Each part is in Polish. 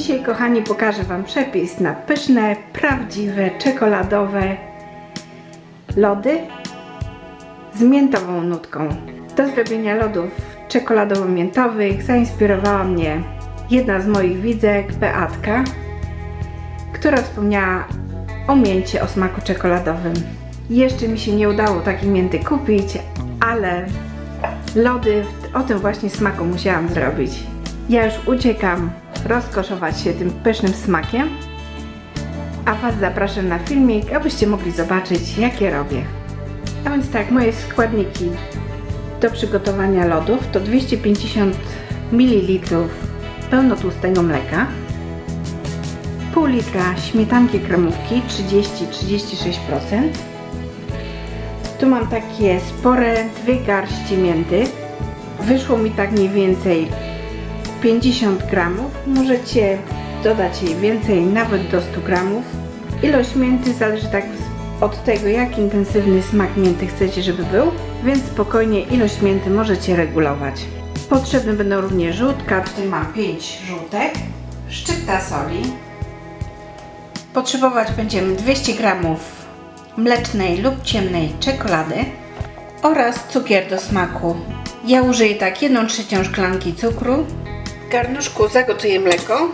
Dzisiaj, kochani, pokażę Wam przepis na pyszne, prawdziwe, czekoladowe lody z miętową nutką. Do zrobienia lodów czekoladowo-miętowych zainspirowała mnie jedna z moich widzek, Beatka, która wspomniała o mięcie o smaku czekoladowym. Jeszcze mi się nie udało takiej mięty kupić, ale lody o tym właśnie smaku musiałam zrobić. Ja już uciekam rozkoszować się tym pysznym smakiem, a Was zapraszam na filmik, abyście mogli zobaczyć, jakie robię. A więc tak, moje składniki do przygotowania lodów to 250 ml pełnotłustego mleka, pół litra śmietanki kremówki 30-36%. Tu mam takie spore 2 garści mięty. Wyszło mi tak mniej więcej 50 gramów. Możecie dodać jej więcej, nawet do 100 gramów. Ilość mięty zależy tak od tego, jak intensywny smak mięty chcecie, żeby był, więc spokojnie ilość mięty możecie regulować. Potrzebne będą również żółtka. Tutaj mam 5 żółtek, szczypta soli. Potrzebować będziemy 200 gramów mlecznej lub ciemnej czekolady oraz cukier do smaku. Ja użyję tak 1/3 szklanki cukru. W garnuszku zagotuję mleko.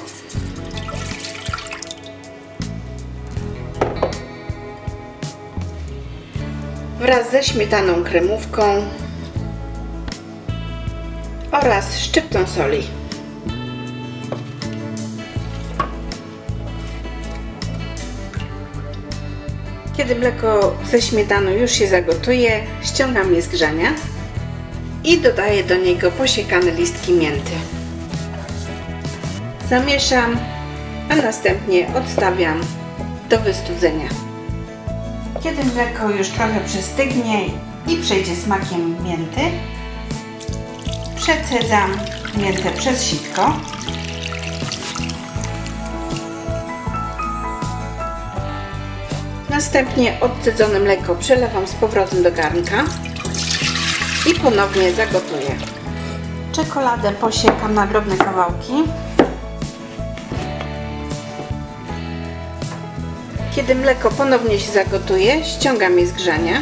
Wraz ze śmietaną kremówką oraz szczyptą soli. Kiedy mleko ze śmietaną już się zagotuje, ściągam je z grzania i dodaję do niego posiekane listki mięty. Zamieszam, a następnie odstawiam do wystudzenia. Kiedy mleko już trochę przystygnie i przejdzie smakiem mięty, przecedzam miętę przez sitko. Następnie odcedzone mleko przelewam z powrotem do garnka i ponownie zagotuję. Czekoladę posiekam na drobne kawałki. Kiedy mleko ponownie się zagotuje, ściągam je z grzania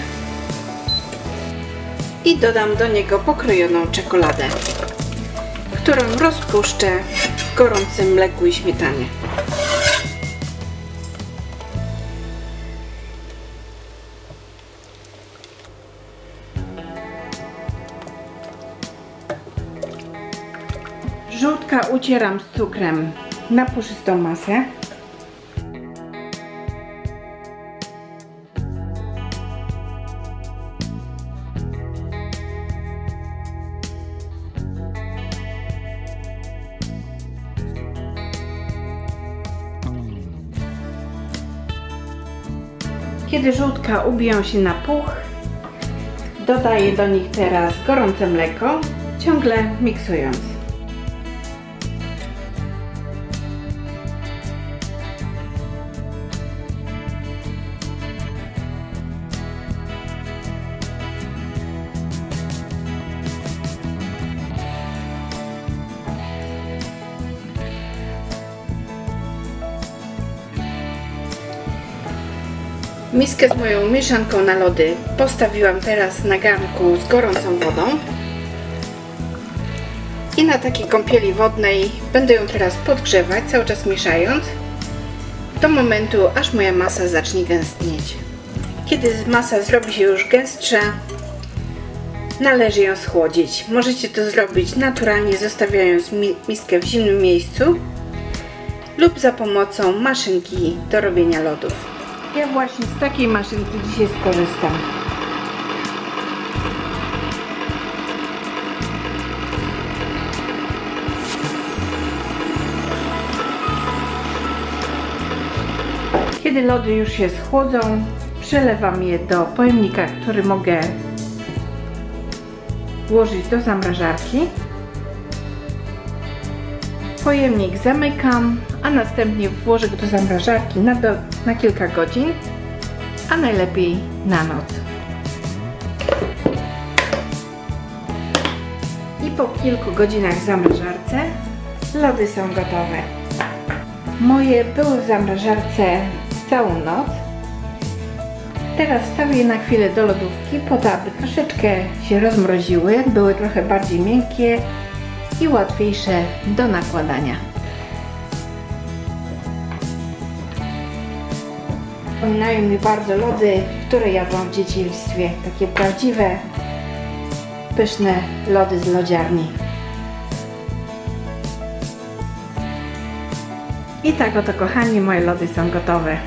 i dodam do niego pokrojoną czekoladę, którą rozpuszczę w gorącym mleku i śmietanie. Żółtka ucieram z cukrem na puszystą masę. Kiedy żółtka ubiją się na puch, dodaję do nich teraz gorące mleko, ciągle miksując. Miskę z moją mieszanką na lody postawiłam teraz na garnku z gorącą wodą i na takiej kąpieli wodnej będę ją teraz podgrzewać, cały czas mieszając do momentu, aż moja masa zacznie gęstnieć. Kiedy masa zrobi się już gęstsza, należy ją schłodzić. Możecie to zrobić naturalnie, zostawiając miskę w zimnym miejscu lub za pomocą maszynki do robienia lodów. Ja właśnie z takiej maszynki dzisiaj skorzystam. Kiedy lody już się schłodzą, przelewam je do pojemnika, który mogę włożyć do zamrażarki. Pojemnik zamykam, a następnie włożę go do zamrażarki na kilka godzin, a najlepiej na noc. I po kilku godzinach w zamrażarce lody są gotowe. Moje były w zamrażarce całą noc. Teraz wstawię je na chwilę do lodówki po to, aby troszeczkę się rozmroziły, były trochę bardziej miękkie i łatwiejsze do nakładania. Przypominają mi bardzo lody, które jadłam w dzieciństwie. Takie prawdziwe, pyszne lody z lodziarni. I tak oto, kochani, moje lody są gotowe.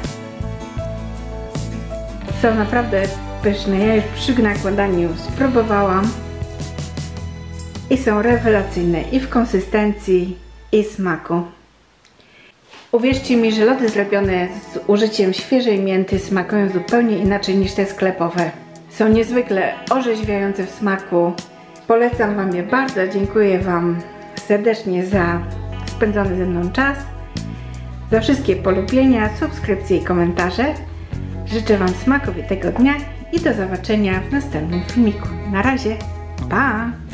Są naprawdę pyszne. Ja już przy nakładaniu spróbowałam i są rewelacyjne i w konsystencji, i smaku. Uwierzcie mi, że lody zrobione z użyciem świeżej mięty smakują zupełnie inaczej niż te sklepowe. Są niezwykle orzeźwiające w smaku. Polecam Wam je bardzo. Dziękuję Wam serdecznie za spędzony ze mną czas, za wszystkie polubienia, subskrypcje i komentarze. Życzę Wam smakowitego dnia i do zobaczenia w następnym filmiku. Na razie, pa!